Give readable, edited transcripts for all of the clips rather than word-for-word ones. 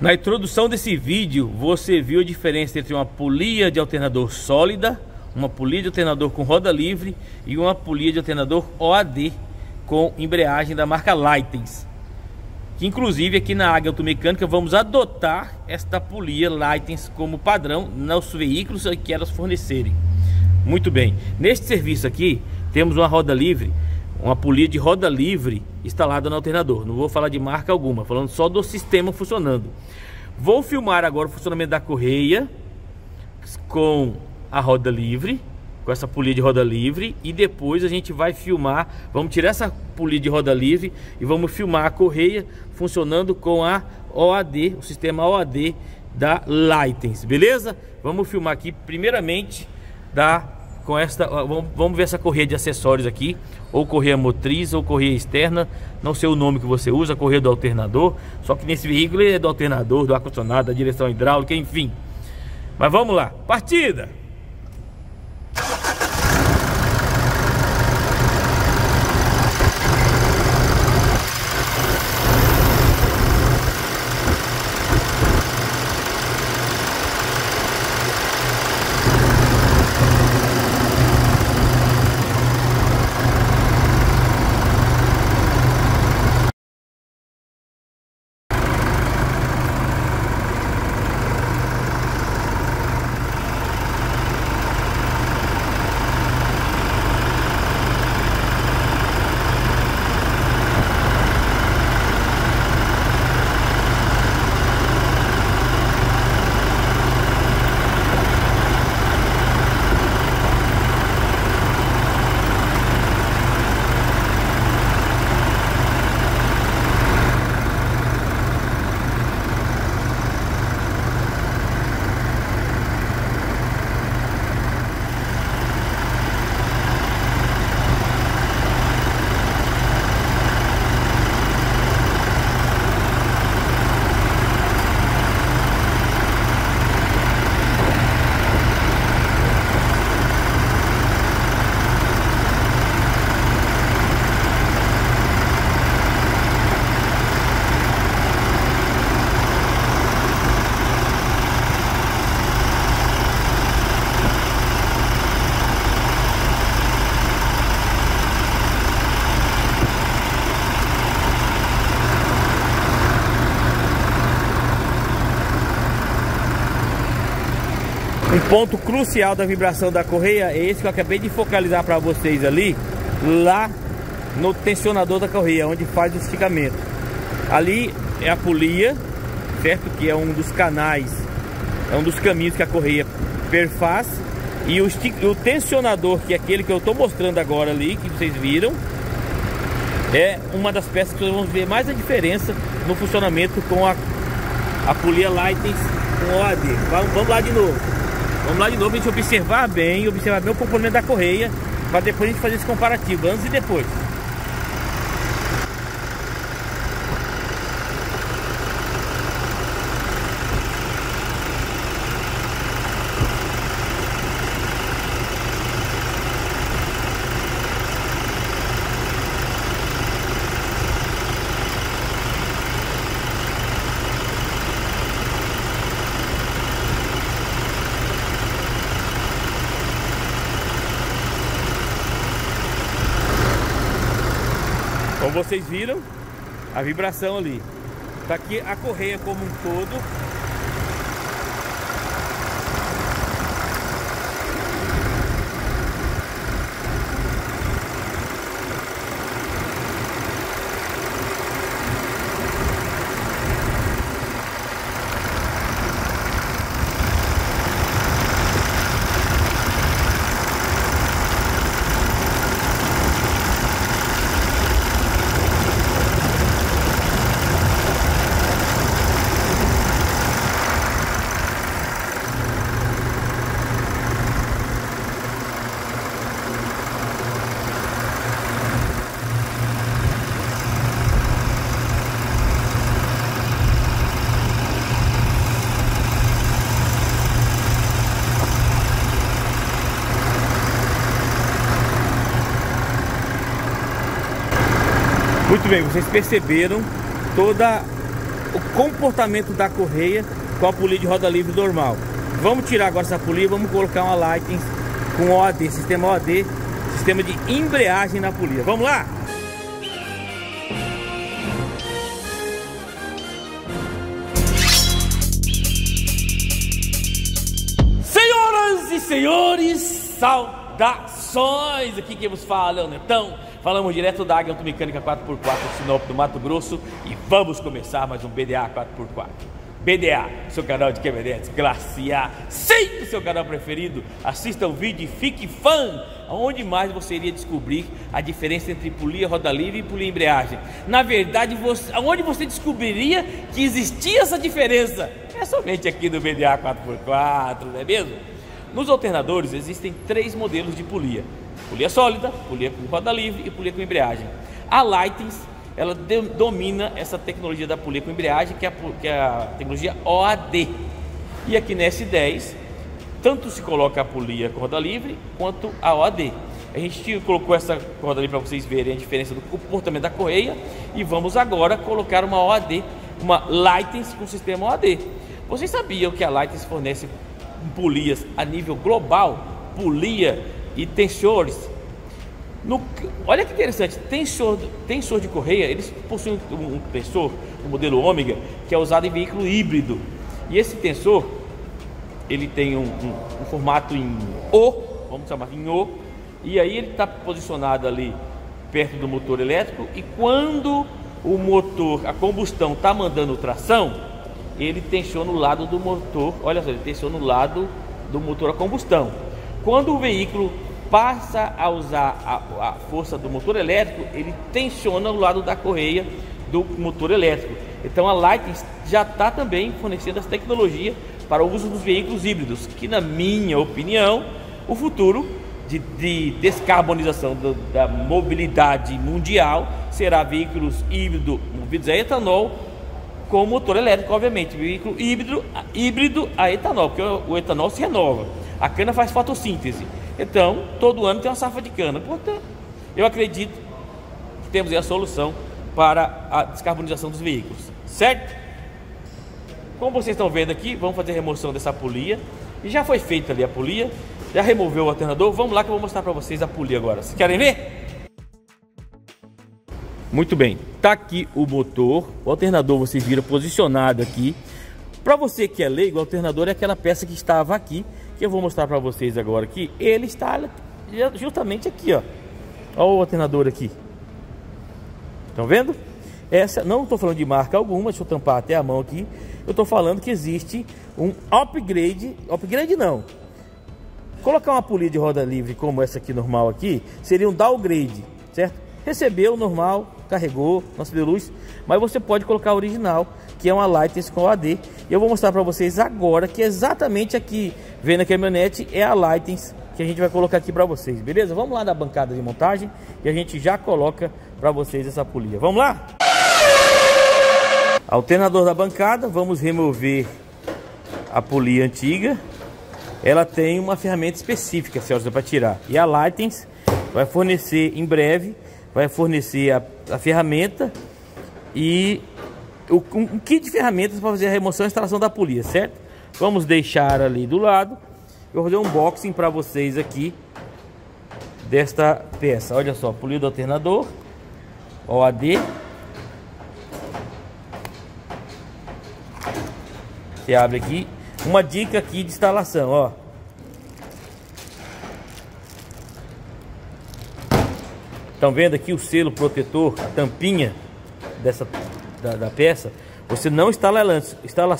Na introdução desse vídeo, você viu a diferença entre uma polia de alternador sólida, uma polia de alternador com roda livre e uma polia de alternador OAD com embreagem da marca Leitens. Que inclusive aqui na Águia Automecânica vamos adotar esta polia Leitens como padrão nos veículos que elas fornecerem. Muito bem, neste serviço aqui temos uma roda livre, uma polia de roda livre instalada no alternador. Não vou falar de marca alguma, falando só do sistema funcionando. Vou filmar agora o funcionamento da correia com a roda livre, com essa polia de roda livre, e depois a gente vai filmar, vamos tirar essa polia de roda livre e vamos filmar a correia funcionando com a OAD, o sistema OAD da Leitens, beleza? Vamos filmar aqui primeiramente com esta, vamos ver essa correia de acessórios aqui, ou correia motriz ou correia externa, não sei o nome que você usa, correia do alternador, só que nesse veículo é do alternador, do ar-condicionado, da direção hidráulica, enfim. Mas vamos lá, partida! Um ponto crucial da vibração da correia é esse que eu acabei de focalizar para vocês ali, lá no tensionador da correia, onde faz o esticamento. Ali é a polia, certo? Que é um dos canais, é um dos caminhos que a correia perfaz. E o tensionador, que é aquele que eu estou mostrando agora ali, que vocês viram, é uma das peças que vocês vão ver mais a diferença no funcionamento com a polia Leitens com OAD. Vamos lá de novo. Vamos lá de novo, a gente observar bem o componente da correia, para depois a gente fazer esse comparativo, antes e depois. Como vocês viram, a vibração ali. Tá aqui a correia como um todo. Muito bem, vocês perceberam toda o comportamento da correia com a polia de roda livre normal. Vamos tirar agora essa polia, vamos colocar uma Lightens com OAD, sistema OAD, sistema de embreagem na polia. Vamos lá? Senhoras e senhores, saudações! Aqui quem vos fala é o Netão. Falamos direto da Águia Automecânica 4x4 de Sinop, do Mato Grosso. E vamos começar mais um BDA 4x4. BDA, seu canal de caminhonetes classe A, sempre seu canal preferido. Assista o vídeo e fique fã. Onde mais você iria descobrir a diferença entre polia roda livre e polia embreagem? Na verdade, onde você descobriria que existia essa diferença? É somente aqui no BDA 4x4, não é mesmo? Nos alternadores existem 3 modelos de polia: polia sólida, polia com roda livre e polia com embreagem. A Lightens, ela domina essa tecnologia da polia com embreagem, que é a tecnologia OAD. E aqui na S10, tanto se coloca a polia com roda livre quanto a OAD. A gente colocou essa roda livre para vocês verem a diferença do comportamento da correia. E vamos agora colocar uma OAD, uma Lightens com sistema OAD. Vocês sabiam que a Lightens fornece polias a nível global, polia e tensores? Olha que interessante, tensor de correia, eles possuem um tensor, o modelo ômega, que é usado em veículo híbrido. E esse tensor, ele tem um formato em O, vamos chamar em O, e aí ele está posicionado ali perto do motor elétrico, e quando o motor, a combustão está mandando tração, ele tensiona o lado do motor, olha só, ele tensiona o lado do motor a combustão. Quando o veículo passa a usar a força do motor elétrico, ele tensiona o lado da correia do motor elétrico. Então a Lightens já está também fornecendo essa tecnologia para o uso dos veículos híbridos, que na minha opinião, o futuro de descarbonização da mobilidade mundial será veículos híbridos movidos a etanol com motor elétrico, obviamente, veículo híbrido a etanol, porque o etanol se renova, a cana faz fotossíntese. Então, todo ano tem uma safra de cana. Portanto, eu acredito que temos aí a solução para a descarbonização dos veículos, certo? Como vocês estão vendo aqui, vamos fazer a remoção dessa polia. E já foi feita ali a polia, já removeu o alternador. Vamos lá que eu vou mostrar para vocês a polia agora. Vocês querem ver? Muito bem, tá aqui o motor. O alternador vocês viram posicionado aqui. Para você que é leigo, o alternador é aquela peça que estava aqui, que eu vou mostrar para vocês agora aqui. Ele está justamente aqui, ó. Olha o alternador aqui. Estão vendo? Essa, não estou falando de marca alguma, deixa eu tampar até a mão aqui. Eu estou falando que existe um upgrade não. Colocar uma polia de roda livre como essa aqui normal aqui, seria um downgrade, certo? Recebeu normal, carregou, não acendeu luz, mas você pode colocar a original, que é uma Lightens com OAD. E eu vou mostrar para vocês agora que exatamente aqui, vendo a caminhonete, é a Lightens que a gente vai colocar aqui para vocês, beleza? Vamos lá na bancada de montagem e a gente já coloca para vocês essa polia. Vamos lá? Alternador da bancada, vamos remover a polia antiga. Ela tem uma ferramenta específica, se para tirar. E a Lightens vai fornecer em breve, vai fornecer a ferramenta e um kit de ferramentas para fazer a remoção e instalação da polia, certo? Vamos deixar ali do lado. Eu vou fazer um unboxing para vocês aqui desta peça. Olha só, polia do alternador OAD. Você abre aqui. Uma dica aqui de instalação, ó. Estão vendo aqui o selo protetor, a tampinha da peça? Você não instala ela antes, instala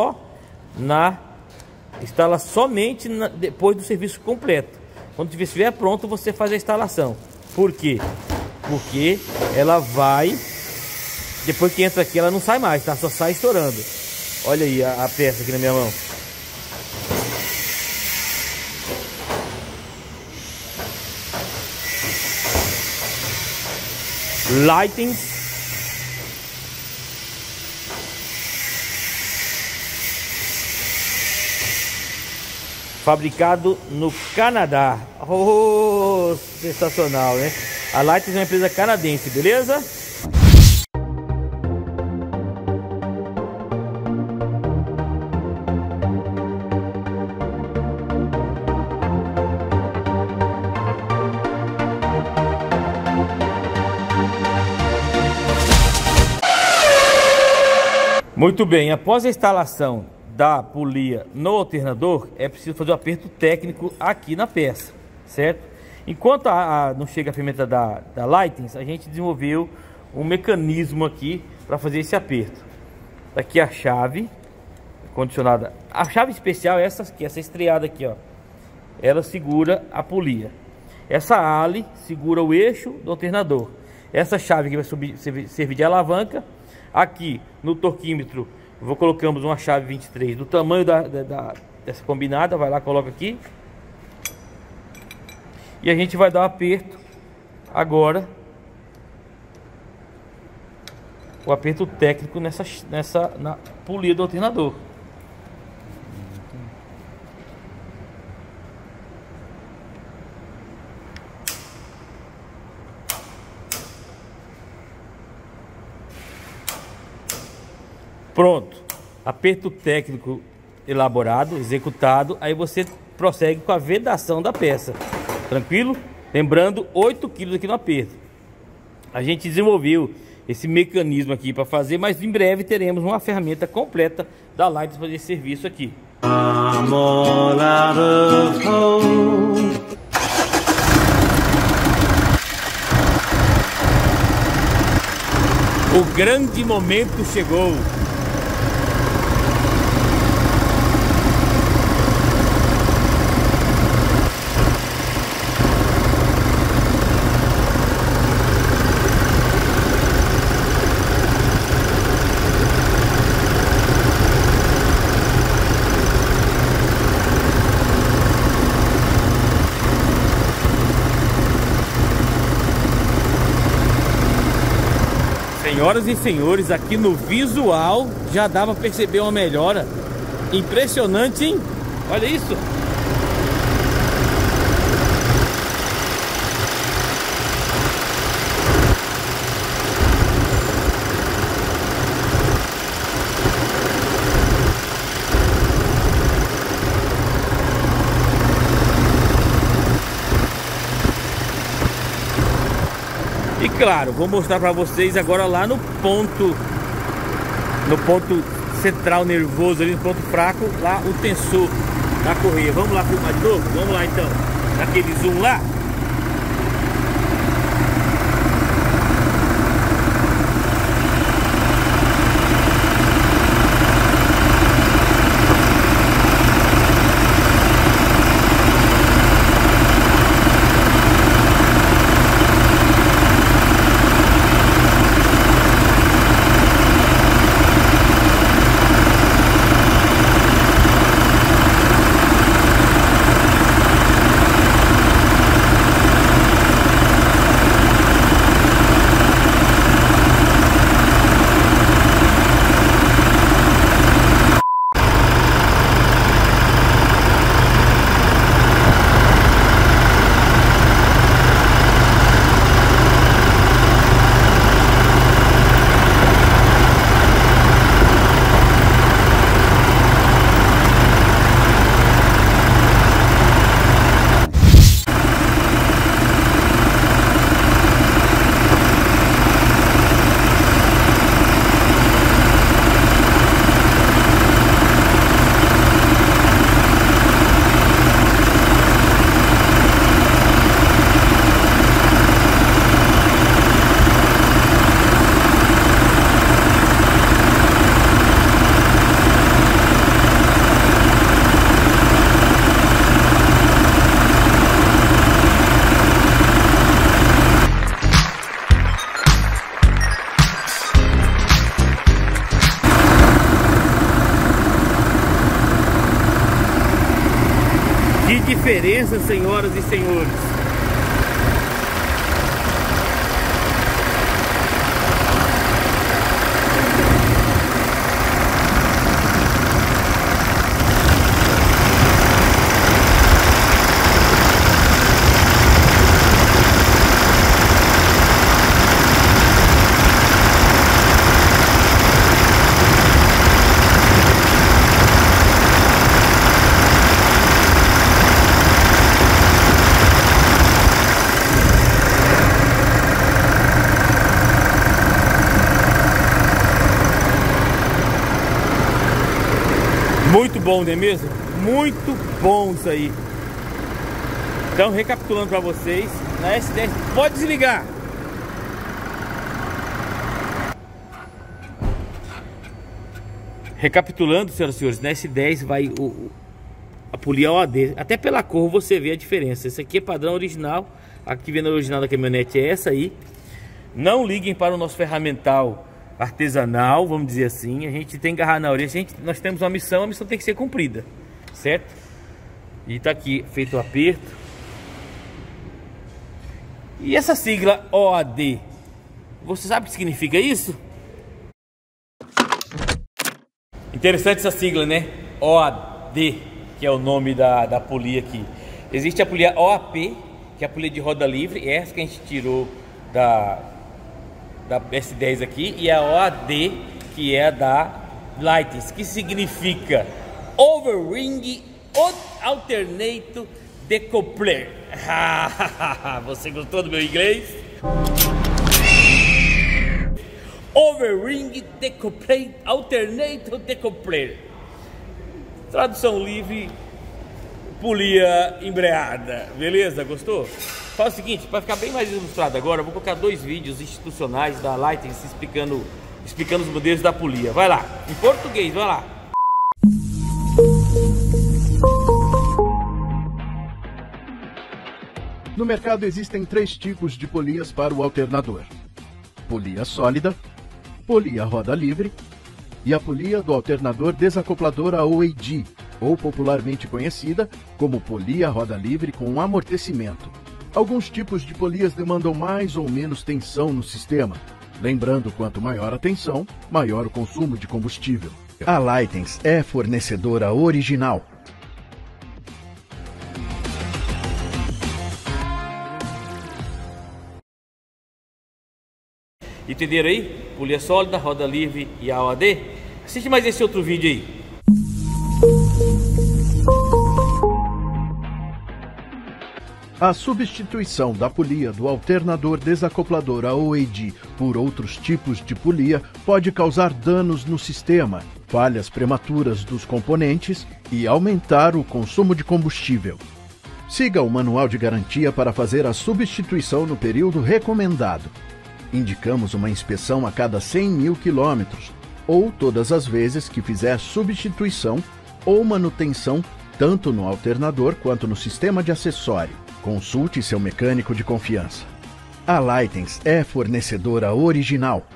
somente depois do serviço completo. Quando estiver pronto, você faz a instalação. Por quê? Porque ela vai, depois que entra aqui, ela não sai mais, tá? Só sai estourando. Olha aí a peça aqui na minha mão. Lightens fabricado no Canadá. Oh, sensacional, né? A Lightens é uma empresa canadense, beleza? Muito bem, após a instalação da polia no alternador, é preciso fazer um aperto técnico aqui na peça, certo? Enquanto não chega a ferramenta da Lightens, a gente desenvolveu um mecanismo aqui para fazer esse aperto. Aqui a chave condicionada, a chave especial é essa aqui, essa estreada aqui, ó. Ela segura a polia. Essa ale segura o eixo do alternador. Essa chave aqui vai servir de alavanca. Aqui no torquímetro colocamos uma chave 23 do tamanho dessa combinada. Vai lá, coloca aqui. E a gente vai dar um aperto agora. O aperto técnico na polia do alternador. Pronto, aperto técnico elaborado, executado. Aí você prossegue com a vedação da peça. Tranquilo? Lembrando, 8 kg aqui no aperto. A gente desenvolveu esse mecanismo aqui para fazer, mas em breve teremos uma ferramenta completa da Lightens para fazer esse serviço aqui. I'm all out of hope. O grande momento chegou. Senhoras e senhores, aqui no visual já dá para perceber uma melhora impressionante, hein? Olha isso! E claro, vou mostrar para vocês agora lá no ponto central nervoso, ali no ponto fraco, lá o tensor da correia. Vamos lá filmar de novo? Vamos lá então, naquele zoom lá. Que diferença, senhoras e senhores! Muito bom, não é mesmo? Muito bom isso aí. Então, recapitulando para vocês, na S10, pode desligar. Recapitulando, senhoras e senhores, na S10 vai a polia OAD. Até pela cor você vê a diferença. Esse aqui é padrão original. A que vem na original da caminhonete é essa aí. Não liguem para o nosso ferramental artesanal, vamos dizer assim. A gente tem que agarrar na orelha. Nós temos uma missão, a missão tem que ser cumprida, certo? E tá aqui feito o aperto. E essa sigla OAD, você sabe o que significa isso? Interessante essa sigla, né? OAD, que é o nome da polia aqui. Existe a polia OAP, que é a polia de roda livre, essa que a gente tirou da S10 aqui, e a OAD, que é a da Lightens, que significa Overring Alternate Decoupler. Você gostou do meu inglês? Overring Decoupler, Alternate Decoupler. Tradução livre, polia embreada. Beleza? Gostou? Faz o seguinte, para ficar bem mais ilustrado agora, eu vou colocar 2 vídeos institucionais da Lightens explicando os modelos da polia. Vai lá, em português, vai lá. No mercado existem 3 tipos de polias para o alternador: polia sólida, polia roda livre e a polia do alternador desacoplador OAD, ou popularmente conhecida como polia roda livre com amortecimento. Alguns tipos de polias demandam mais ou menos tensão no sistema. Lembrando, quanto maior a tensão, maior o consumo de combustível. A Lightens é fornecedora original. Entenderam aí? Polia sólida, roda livre e a OAD. Assiste mais esse outro vídeo aí. A substituição da polia do alternador desacoplador OAD por outros tipos de polia pode causar danos no sistema, falhas prematuras dos componentes e aumentar o consumo de combustível. Siga o manual de garantia para fazer a substituição no período recomendado. Indicamos uma inspeção a cada 100 mil quilômetros, ou todas as vezes que fizer substituição ou manutenção tanto no alternador quanto no sistema de acessório. Consulte seu mecânico de confiança. A Lightens é fornecedora original.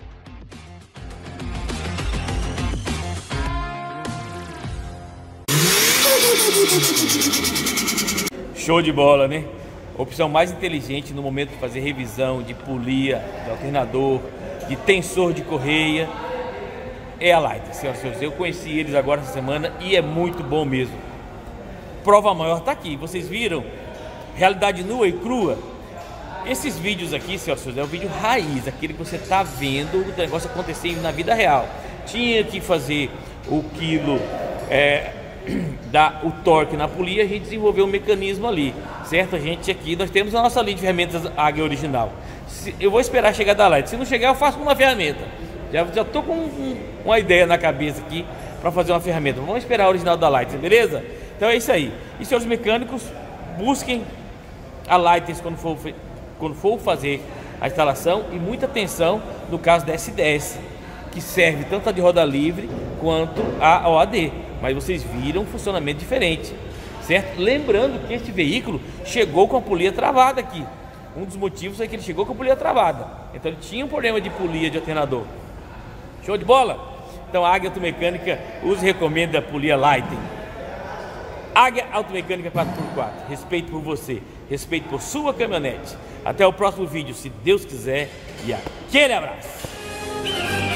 Show de bola, né? Opção mais inteligente no momento de fazer revisão de polia, de alternador, de tensor de correia, é a Lightens, senhoras e senhores. Eu conheci eles agora essa semana e é muito bom mesmo. Prova maior tá aqui, vocês viram? Realidade nua e crua. Esses vídeos aqui, senhoras e senhores, é o vídeo raiz, aquele que você tá vendo o negócio acontecendo na vida real. Tinha que fazer o quilo, dar o torque na polia, a gente desenvolveu um mecanismo ali, certo? A gente aqui, nós temos a nossa linha de ferramentas Águia original. Eu vou esperar chegar da Lightens. Se não chegar, eu faço uma ferramenta. Já tô com uma ideia na cabeça aqui para fazer uma ferramenta. Vamos esperar a original da Lightens, beleza? Então é isso aí. E senhores mecânicos, busquem a Lightens quando for fazer a instalação, e muita atenção no caso da S10, que serve tanto a de roda livre quanto a OAD, mas vocês viram um funcionamento diferente, certo? Lembrando que este veículo chegou com a polia travada aqui. Um dos motivos é que ele chegou com a polia travada, então ele tinha um problema de polia de alternador. Show de bola? Então a Águia Automecânica usa e recomenda a polia Lightens. Águia Automecânica 4x4, respeito por você, respeito por sua caminhonete. Até o próximo vídeo, se Deus quiser, e aquele abraço!